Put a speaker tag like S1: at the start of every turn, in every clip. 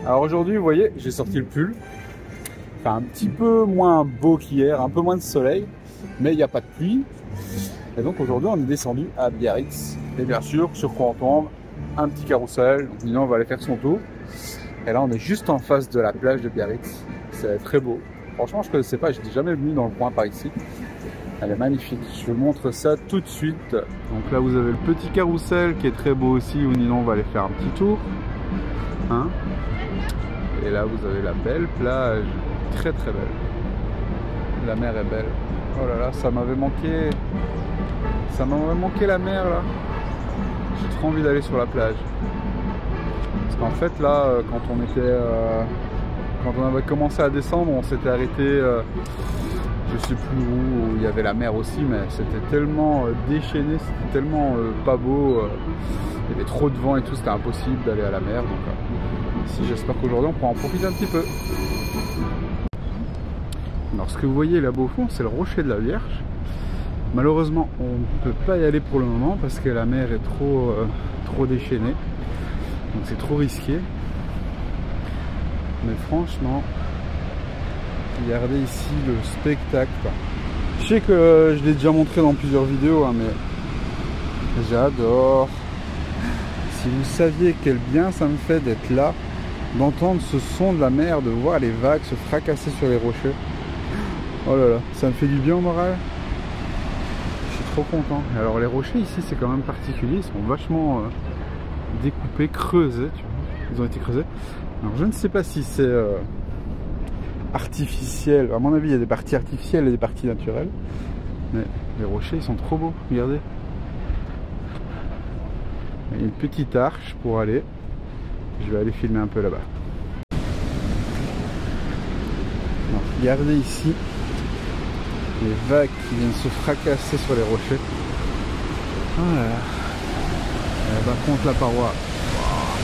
S1: Alors aujourd'hui, vous voyez, j'ai sorti le pull. Enfin, un petit peu moins beau qu'hier, un peu moins de soleil, mais il n'y a pas de pluie. Et donc aujourd'hui, on est descendu à Biarritz. Et bien sûr, sur quoi on tombe? Un petit carrousel. Donc Nino va aller faire son tour. Et là, on est juste en face de la plage de Biarritz. C'est très beau. Franchement, je ne connaissais pas, je n'étais jamais venu dans le coin par ici. Elle est magnifique. Je vous montre ça tout de suite. Donc là, vous avez le petit carrousel qui est très beau aussi, où Nino va aller faire un petit tour. Hein? Et là, vous avez la belle plage. Très très belle. La mer est belle. Oh là là, ça m'avait manqué. Ça m'avait manqué la mer là. J'ai trop envie d'aller sur la plage. Parce qu'en fait là, quand on avait commencé à descendre, on s'était arrêté, je sais plus où il y avait la mer aussi, mais c'était tellement déchaîné, c'était tellement pas beau. Il y avait trop de vent et tout, c'était impossible d'aller à la mer. Donc ici, j'espère qu'aujourd'hui on pourra en profiter un petit peu. Alors ce que vous voyez là-bas au fond, c'est le rocher de la Vierge. Malheureusement, on ne peut pas y aller pour le moment parce que la mer est trop déchaînée. Donc c'est trop risqué. Mais franchement, regardez ici le spectacle. Je sais que je l'ai déjà montré dans plusieurs vidéos, hein, mais j'adore. Si vous saviez quel bien ça me fait d'être là, d'entendre ce son de la mer, de voir les vagues se fracasser sur les rochers. Oh là là, ça me fait du bien au moral. Je suis trop content. Et alors les rochers ici, c'est quand même particulier. Ils sont vachement découpés, creusés. Tu vois. Ils ont été creusés. Alors je ne sais pas si c'est artificiel. À mon avis, il y a des parties artificielles et des parties naturelles. Mais les rochers, ils sont trop beaux. Regardez. Il y a une petite arche pour aller. Je vais aller filmer un peu là-bas. Regardez ici. Les vagues qui viennent se fracasser sur les rochers. Ah là là. Elle va contre la paroi. Wow.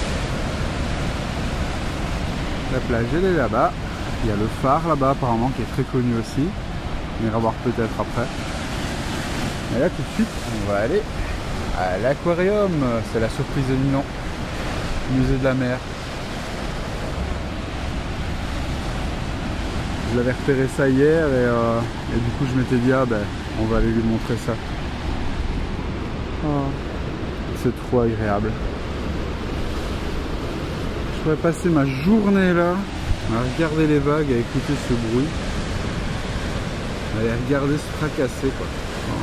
S1: La plage elle est là-bas. Il y a le phare là-bas apparemment qui est très connu aussi. On ira voir peut-être après. Et là tout de suite on va aller à l'aquarium. C'est la surprise de Nino. Musée de la mer. Je l'avais repéré ça hier et du coup je m'étais dit ah ben on va aller lui montrer ça. Oh, c'est trop agréable. Je pourrais passer ma journée là à regarder les vagues, à écouter ce bruit. À les regarder se fracasser quoi. Oh.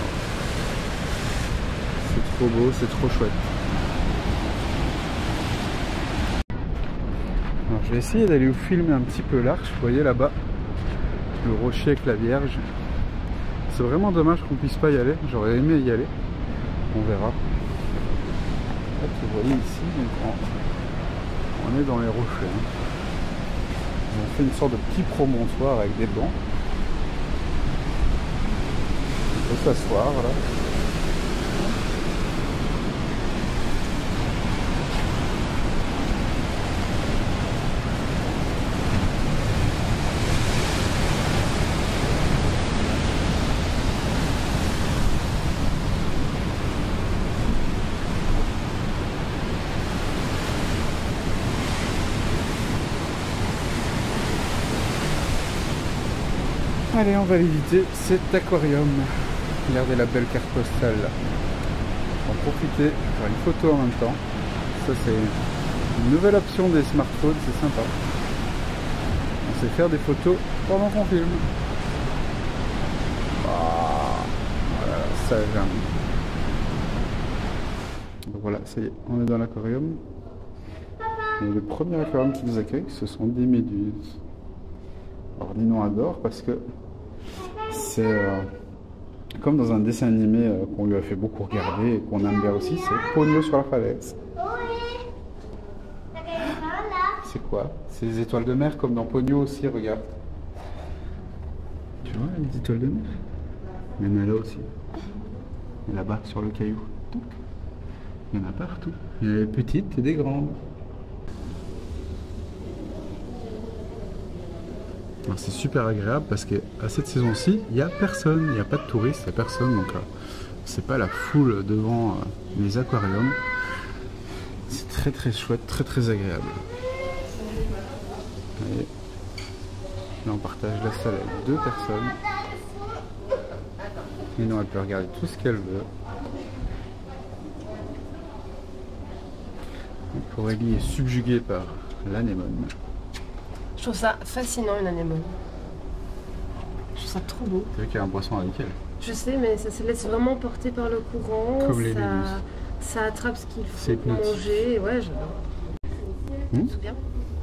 S1: C'est trop beau, c'est trop chouette. Alors je vais essayer d'aller vous filmer un petit peu l'arche, vous voyez là-bas. Le rocher avec la Vierge. C'est vraiment dommage qu'on puisse pas y aller. J'aurais aimé y aller. On verra. En fait, vous voyez ici, donc on est dans les rochers. Hein. Ils ont fait une sorte de petit promontoire avec des bancs. On peut s'asseoir là. Allez, on va visiter cet aquarium. Regardez la belle carte postale là. On va profiter, faire une photo en même temps. Ça c'est une nouvelle option des smartphones, c'est sympa. On sait faire des photos pendant qu'on filme. Oh, voilà, ça j'aime. Donc voilà, ça y est, on est dans l'aquarium. Et le premier aquarium qui nous accueille, ce sont des méduses. Alors Nino adore parce que c'est comme dans un dessin animé qu'on lui a fait beaucoup regarder et qu'on aime bien aussi, c'est Ponyo sur la falaise. C'est quoi? C'est des étoiles de mer comme dans Ponyo aussi, regarde. Tu vois les étoiles de mer? Il y en a là aussi. Et là-bas sur le caillou. Il y en a partout. Il y en a des petites et des grandes. C'est super agréable parce qu'à cette saison-ci, il n'y a personne, il n'y a pas de touristes, il n'y a personne, donc c'est pas la foule devant les aquariums. C'est très très chouette, très très agréable. on partage la salle avec 2 personnes. Et non, elle peut regarder tout ce qu'elle veut. Donc Aurélie est subjuguée par l'anémone.
S2: Je trouve ça fascinant, une anémone. Je trouve ça trop beau.
S1: Tu vois qu'il y a un poisson avec elle.
S2: Je sais, mais ça se laisse vraiment porter par le courant.
S1: Comme les méduses.
S2: Ça attrape ce qu'il
S1: C'est
S2: faut pour
S1: hypnotique.
S2: manger. Ouais, j'adore. Tu te souviens?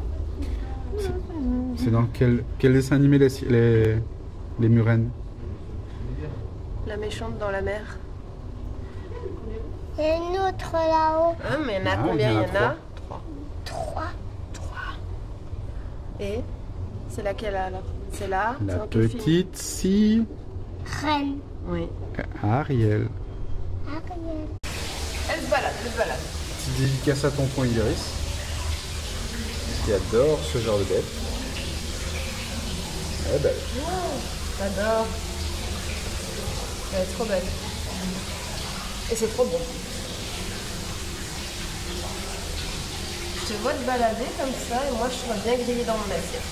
S1: C'est dans quel dessin animé les murènes?
S2: La méchante dans la mer.
S3: Il y a une autre là-haut.
S2: Ah, mais il y en a
S1: Ah,
S2: combien? Il y en a
S3: 3.
S2: 3. Et c'est laquelle alors? C'est là?
S1: La
S2: C'est dans quel film?
S1: petite si
S3: Reine.
S2: Oui.
S1: Ariel.
S3: Ariel.
S2: Elle se balade, elle se balade.
S1: Petite dédicace à tonton Idriss, qui adore ce genre de bête. Elle est belle.
S2: J'adore. Elle est trop belle. Et c'est trop bon. Je te vois te balader comme ça et moi je serais bien grillée dans mon assiette.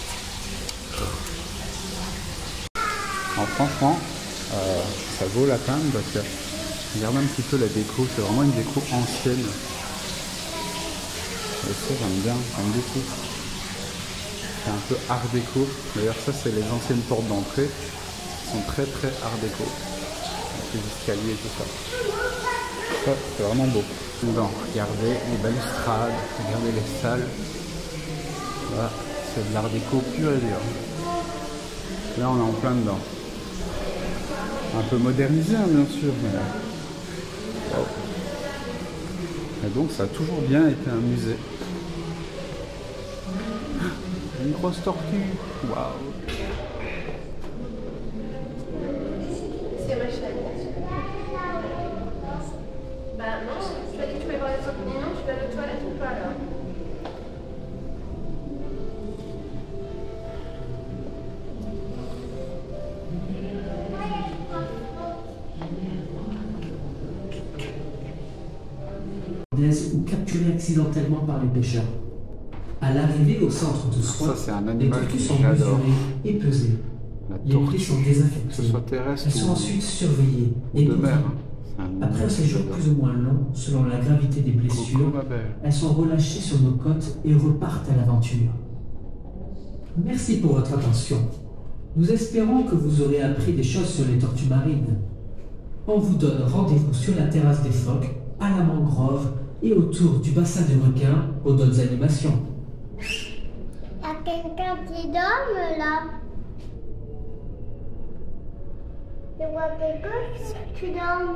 S1: Alors, franchement, ça vaut la peine parce que regarde un petit peu la déco, c'est vraiment une déco ancienne. Et ça j'aime beaucoup. C'est un peu art déco. D'ailleurs ça c'est les anciennes portes d'entrée. Elles sont très art déco. Avec les escaliers et tout ça. Ça c'est vraiment beau. Donc, regardez les balustrades, regardez les salles. Voilà, c'est de l'art déco pur et dur. Là on est en plein dedans. Un peu modernisé hein, bien sûr, mais... Wow. Et donc ça a toujours bien été un musée. Une grosse tortue. Waouh.
S2: C'est ma chaîne. Bah non, tu m'as dit que tu pouvais voir les autres. Non, tu vas à la toilette ou pas là?
S4: Ou capturés accidentellement par les pêcheurs. À l'arrivée au centre de soins,
S1: Ça c'est un
S4: les
S1: animal
S4: tortues
S1: que
S4: sont
S1: j'adore.
S4: mesurées et pesées.
S1: La
S4: Les prix
S1: tortue,
S4: sont
S1: que ce
S4: désinfectés.
S1: soit terrestre
S4: Elles sont
S1: ou
S4: ensuite surveillées et
S1: de mer.
S4: nourries.
S1: Hein. C'est un animal
S4: Après un
S1: que
S4: séjour
S1: j'adore.
S4: plus ou moins long, selon la gravité des blessures,
S1: Coucou ma belle.
S4: elles sont relâchées sur nos côtes et repartent à l'aventure. Merci pour votre attention. Nous espérons que vous aurez appris des choses sur les tortues marines. On vous donne rendez-vous sur la terrasse des phoques, à la mangrove et autour du bassin des requins pour d'autres animations.
S3: Il y a quelqu'un qui dorme là. Je vois quelque chose qui dort.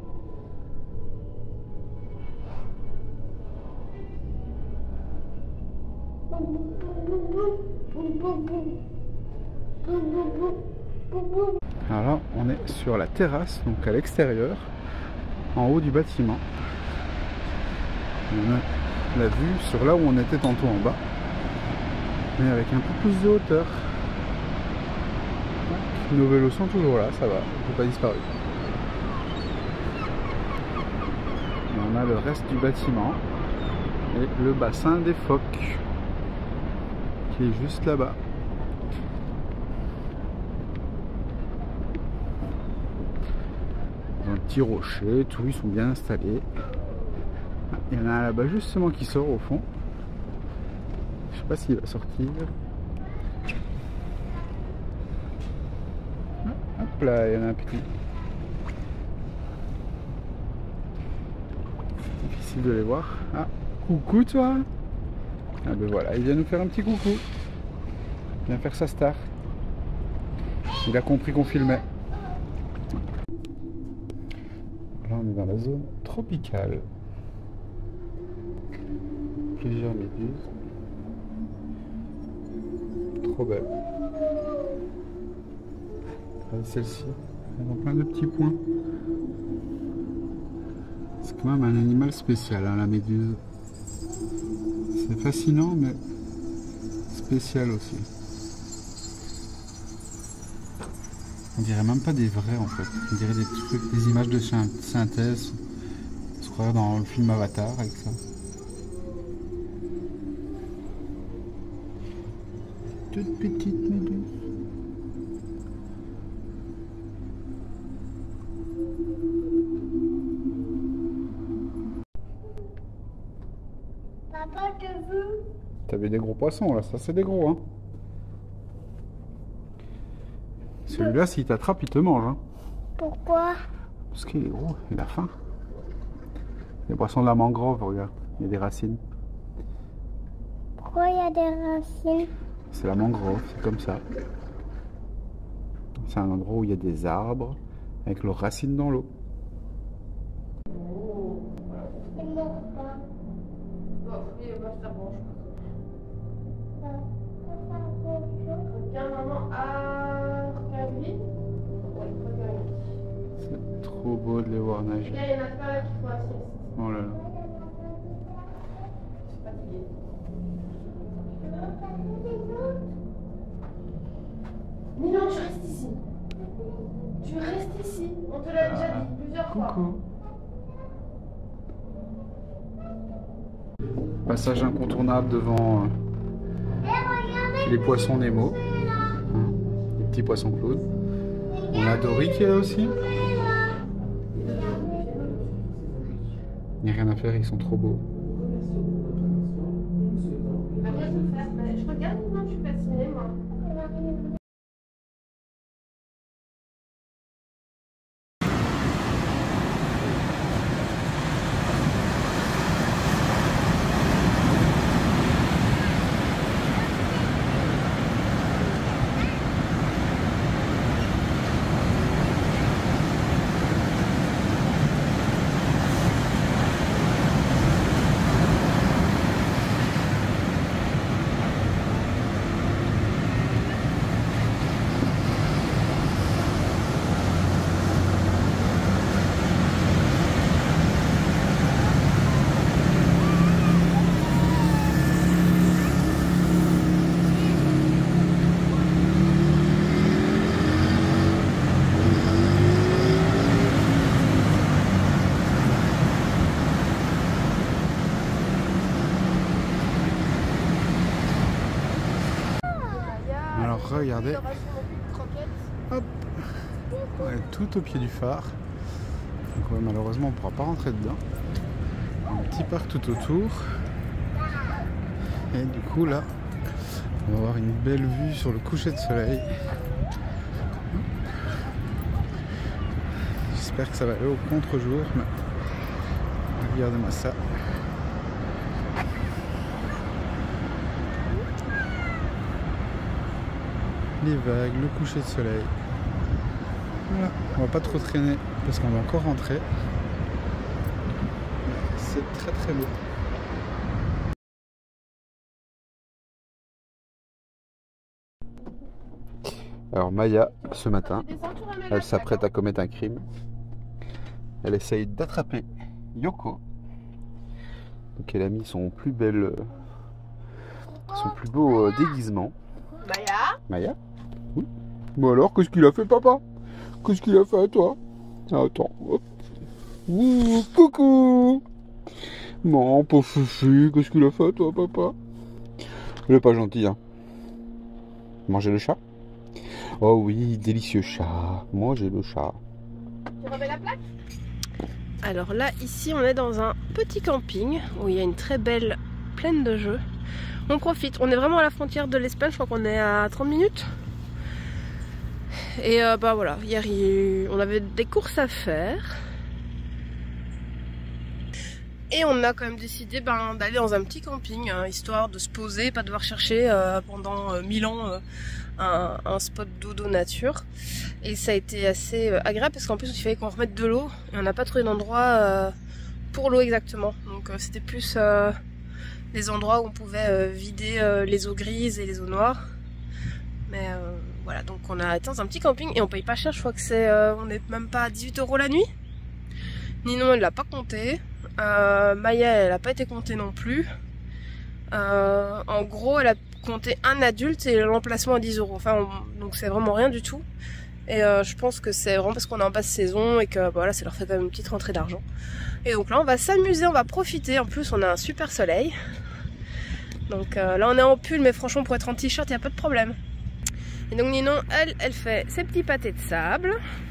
S1: Alors là, on est sur la terrasse, donc à l'extérieur, en haut du bâtiment. On a la vue sur là où on était tantôt en bas, mais avec un peu plus de hauteur. Donc, nos vélos sont toujours là, ça va, ils n'ont pas disparu. Et on a le reste du bâtiment et le bassin des phoques qui est juste là-bas. Un petit rocher, tout, ils sont bien installés. Il y en a un là-bas justement qui sort au fond. Je sais pas s'il va sortir. Hop là, il y en a un petit. Difficile de les voir. Ah, coucou toi. Ah ben voilà, il vient nous faire un petit coucou. Il vient faire sa star. Il a compris qu'on filmait. Là on est dans la zone tropicale. Plusieurs méduses. Trop belle. Regardez celle-ci. Elle a plein de petits points. C'est quand même un animal spécial, hein, la méduse. C'est fascinant, mais spécial aussi. On dirait même pas des vrais en fait. On dirait des trucs, des images de synthèse. On se croirait dans le film Avatar avec ça. Toute petite méduse. T'avais des gros poissons là, ça c'est des gros hein. Celui-là s'il t'attrape il te mange hein.
S3: Pourquoi?
S1: Parce qu'il est gros, il a faim. Les poissons de la mangrove, regarde, il y a des racines.
S3: Pourquoi il y a des racines?
S1: C'est la mangrove, c'est comme ça. C'est un endroit où il y a des arbres avec leurs racines dans l'eau.
S3: Il mord pas.
S2: Bon, oui, on va faire bon, je
S3: Ça
S2: pense. Regarde, maman. Ah, regarde lui. Oui, regarde lui.
S1: C'est trop beau de les voir nager.
S2: Regarde, il y en a pas là qui font assez.
S1: Oh là là.
S2: Je suis fatiguée. Nino, tu restes ici. Tu restes ici. On te l'a déjà dit plusieurs fois.
S1: Coucou. Passage incontournable devant les poissons Nemo. Les petits poissons Claude. On a Dory qui est là aussi. Il n'y a rien à faire, ils sont trop beaux.
S2: Je regarde, non, je suis fascinée, moi.
S1: Alors regardez, hop, on est tout au pied du phare. Donc ouais, malheureusement on ne pourra pas rentrer dedans. Un petit parc tout autour. Et du coup là, on va avoir une belle vue sur le coucher de soleil. J'espère que ça va aller au contre-jour, mais regardez-moi ça. Les vagues, le coucher de soleil. Voilà, on va pas trop traîner parce qu'on va encore rentrer. C'est très très beau. Alors Maya, ce matin, elle s'apprête à commettre un crime. Elle essaye d'attraper Yoko. Donc elle a mis son plus beau déguisement.
S2: Maya?
S1: Maya? Oui. Bon alors, qu'est-ce qu'il a fait papa? Qu'est-ce qu'il a fait à toi? Attends, hop. Ouh, coucou! Non, pauvre Fufu, qu'est-ce qu'il a fait à toi papa? Il est pas gentil, hein. Manger le chat? Oh oui, délicieux chat. Manger le chat.
S2: Tu remets la plaque? Alors là, ici, on est dans un petit camping où il y a une très belle plaine de jeux. On profite, on est vraiment à la frontière de l'Espagne, je crois qu'on est à 30 minutes. Et bah voilà, hier on avait des courses à faire. Et on a quand même décidé d'aller dans un petit camping, hein, histoire de se poser, pas devoir chercher pendant 1000 ans un spot dodo nature. Et ça a été assez agréable parce qu'en plus il fallait qu'on remette de l'eau et on n'a pas trouvé d'endroit pour l'eau exactement. Donc c'était plus des endroits où on pouvait vider les eaux grises et les eaux noires. Mais voilà, donc on a été dans un petit camping et on paye pas cher, je crois que c'est on est même pas à 18 € la nuit. Ninon elle l'a pas compté. Maya elle a pas été comptée non plus. En gros elle a compté un adulte et l'emplacement à 10 €. Enfin donc c'est vraiment rien du tout. Et je pense que c'est vraiment parce qu'on est en basse saison et que voilà, ça leur fait quand même une petite rentrée d'argent. Et donc là on va s'amuser, on va profiter. En plus on a un super soleil. Donc là on est en pull mais franchement pour être en t-shirt il n'y a pas de problème. Et donc Ninon elle fait ses petits pâtés de sable.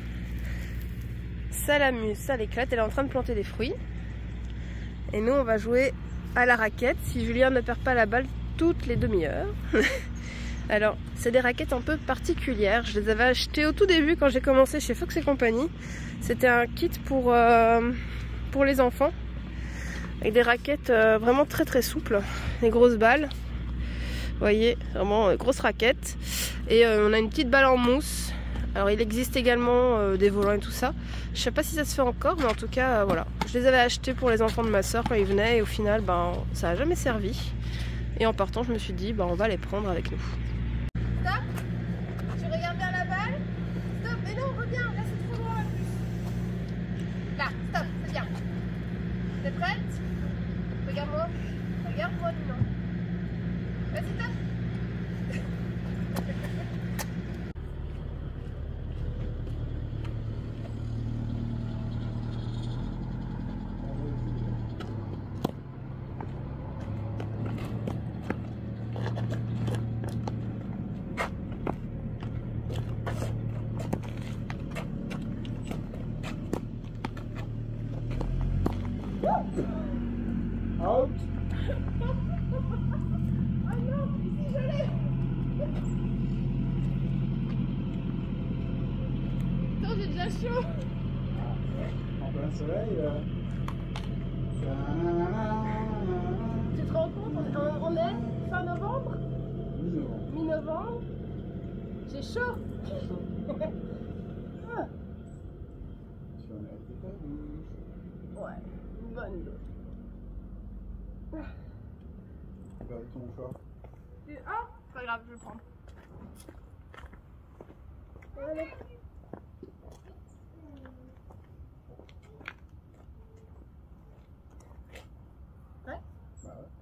S2: Ça l'amuse, ça l'éclate, elle est en train de planter des fruits. Et nous on va jouer à la raquette. Si Julien ne perd pas la balle toutes les demi-heures. Alors, c'est des raquettes un peu particulières. Je les avais achetées au tout début quand j'ai commencé chez Fox & Company. C'était un kit pour les enfants. Avec des raquettes vraiment très très souples. Des grosses balles. Vous voyez, vraiment grosses raquettes. Et on a une petite balle en mousse. Alors il existe également des volants et tout ça. Je sais pas si ça se fait encore, mais en tout cas voilà. Je les avais achetés pour les enfants de ma soeur quand ils venaient et au final ben, ça n'a jamais servi. Et en partant je me suis dit ben, on va les prendre avec nous. Stop. Tu regardes bien la balle. Stop, mais non, reviens, là c'est trop loin en plus. Là, stop, c'est bien. T'es prête? Regarde-moi. Regarde-moi, Nino. Vas-y, stop.
S1: Out.
S2: Ah non, ici je l'ai. Attends, j'ai déjà chaud.
S1: En plein soleil.
S2: Tu te rends compte, on est fin novembre, mi-novembre. J'ai chaud. Ah. Ouais, une bonne dose. Ah, c'est pas grave, je vais le prendre. Allez. Ouais.
S1: Bah ouais.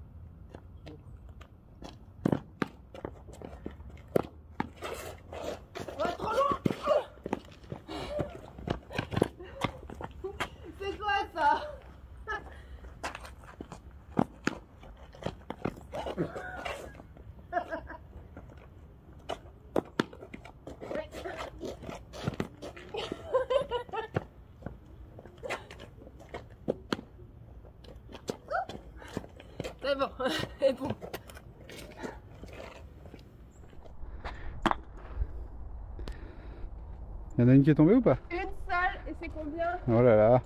S2: Ouais, trop loin. C'est quoi ça? C'est bon, c'est bon.
S1: Il y en a une qui est tombée ou pas?
S2: Une seule, et c'est combien?
S1: Oh là là.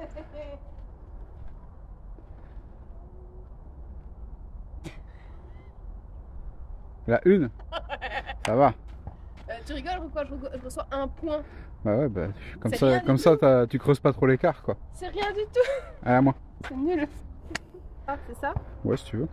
S1: La une. Ça va.
S2: Tu rigoles ou quoi? Je reçois un point.
S1: Bah ouais, bah,
S2: C'est
S1: comme ça tu creuses pas trop l'écart quoi.
S2: C'est rien du tout.
S1: À moi.
S2: C'est nul. Ah, c'est ça?
S1: Ouais, si tu veux.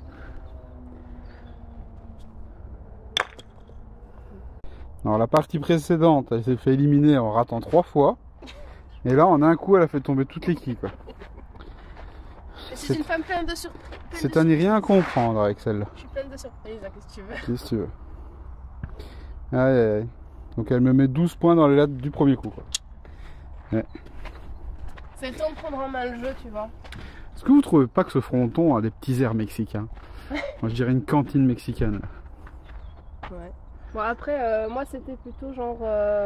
S1: Alors la partie précédente, elle s'est fait éliminer en ratant 3 fois. Et là, en un coup, elle a fait tomber toutes les quilles quoi.
S2: C'est une femme pleine de surprises.
S1: C'est à n'y rien comprendre avec celle-là.
S2: Je suis pleine de surprises, hein, qu'est-ce que tu veux?
S1: Qu'est-ce que tu veux? Aïe, aïe, aïe. Donc elle me met 12 points dans les lattes du premier coup quoi. Ouais.
S2: C'est le temps de prendre en main le jeu, tu vois.
S1: Est-ce que vous trouvez pas que ce fronton a des petits airs mexicains? Moi je dirais une cantine mexicaine.
S2: Ouais. Bon après, moi c'était plutôt genre...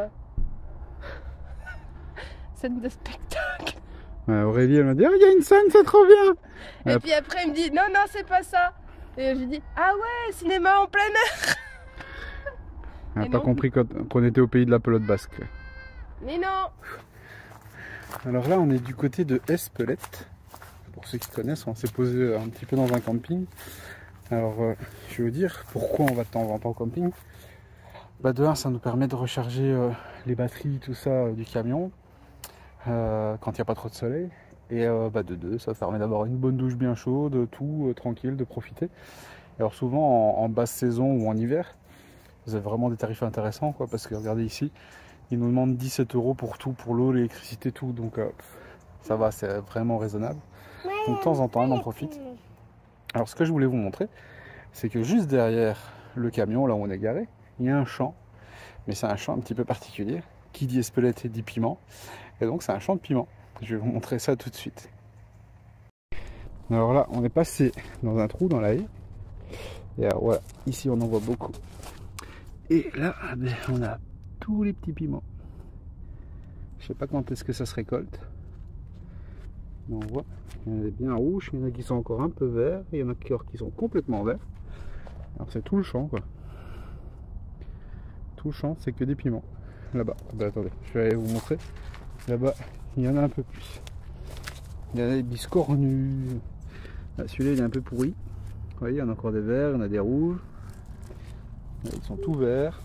S2: scène de spectacle.
S1: Ouais, Aurélie elle m'a dit, ah, il y a une scène, c'est trop bien.
S2: Et puis après il me dit, non, non, c'est pas ça. Et je lui dis, ah ouais, cinéma en plein air.
S1: Elle n'a
S2: Et
S1: pas
S2: non.
S1: compris qu'on était au pays de la pelote basque.
S2: Mais non.
S1: Alors là on est du côté de Espelette. Pour ceux qui connaissent, on s'est posé un petit peu dans un camping. Alors je vais vous dire pourquoi on va de temps en temps au camping. Bah de un, ça nous permet de recharger les batteries, tout ça du camion quand il n'y a pas trop de soleil. Et bah de deux, ça permet d'avoir une bonne douche bien chaude, tout tranquille, de profiter. Alors souvent en basse saison ou en hiver, vous avez vraiment des tarifs intéressants quoi, parce que regardez ici, ils nous demandent 17 € pour tout, pour l'eau, l'électricité, tout. Donc ça va, c'est vraiment raisonnable. Donc de temps en temps, on en profite. Alors ce que je voulais vous montrer, c'est que juste derrière le camion, là où on est garé, il y a un champ. Mais c'est un champ un petit peu particulier. Qui dit Espelette dit piment. Et donc c'est un champ de piment. Je vais vous montrer ça tout de suite. Alors là, on est passé dans un trou dans la haie. Et alors voilà, ici on en voit beaucoup. Et là, ben, on a tous les petits piments. Je sais pas quand est-ce que ça se récolte. Mais on voit, il y en a des bien rouges, il y en a qui sont encore un peu verts, et il y en a qui sont complètement verts. c'est tout le champ quoi. Tout le champ, c'est que des piments. Là-bas, bah, attendez, je vais aller vous montrer. Là-bas, il y en a un peu plus. Il y en a des biscornus. Celui-là, il est un peu pourri. Vous voyez, il y en a encore des verts, il y en a des rouges. Là, ils sont tout verts.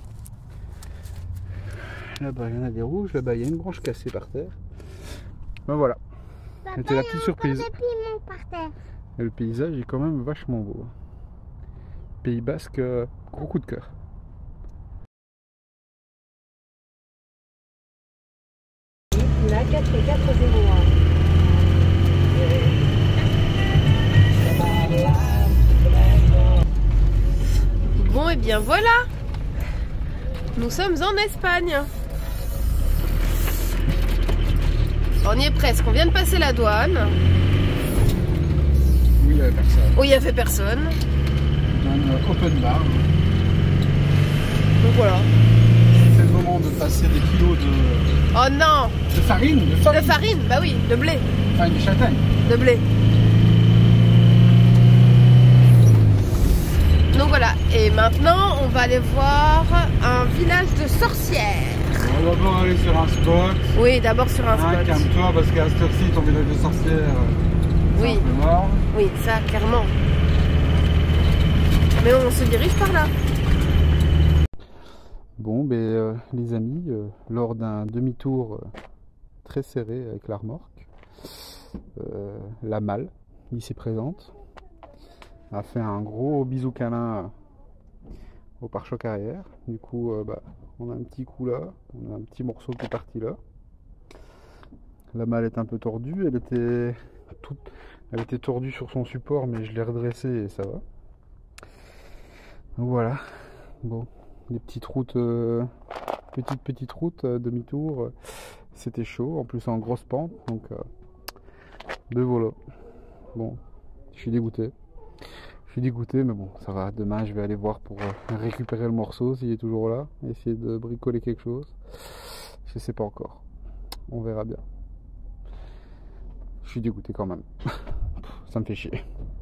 S1: Là-bas, il y en a des rouges. Là-bas, il y a une branche cassée par terre. Ben voilà. C'était la petite surprise.
S3: Des piments par terre.
S1: Et le paysage est quand même vachement beau. Pays Basque, gros coup de cœur.
S2: La 4401. Bon, et bien voilà. Nous sommes en Espagne. On y est presque. On vient de passer la douane.
S1: Oui, il n'y avait personne.
S2: Oh, il n'y avait personne.
S1: Dans un open bar.
S2: Donc voilà.
S1: C'est le moment de passer des kilos de
S2: Oh non!
S1: farine.
S2: De farine, bah oui, de blé.
S1: Farine de châtaigne.
S2: De blé. Donc voilà, et maintenant on va aller voir un village de sorcières.
S1: On va d'abord aller sur un spot.
S2: Oui, d'abord sur un spot.
S1: Calme-toi parce qu'à cette heure-ci, ton village de sorcières,
S2: Oui.
S1: c'est un peu mort.
S2: Oui, ça, clairement. Mais on se dirige par là.
S1: Bon, ben, les amis, lors d'un demi-tour très serré avec la remorque, la malle, ici présente, a fait un gros bisou câlin au pare-choc arrière. Du coup, bah, on a un petit coup là, on a un petit morceau qui est parti là. La malle est un peu tordue, elle était tordue sur son support, mais je l'ai redressée et ça va. Donc voilà, bon, des petites routes, petites routes, demi-tour, c'était chaud, en plus en grosse pente, donc de voilà. Bon, je suis dégoûté. Mais bon, ça va. Demain, je vais aller voir pour récupérer le morceau s'il est toujours là. Essayer de bricoler quelque chose. Je sais pas encore. On verra bien. Je suis dégoûté quand même. Ça me fait chier.